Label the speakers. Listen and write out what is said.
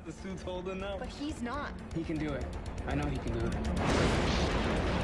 Speaker 1: The suit's holding up.
Speaker 2: But he's not.
Speaker 1: He can do it. I know he can do it.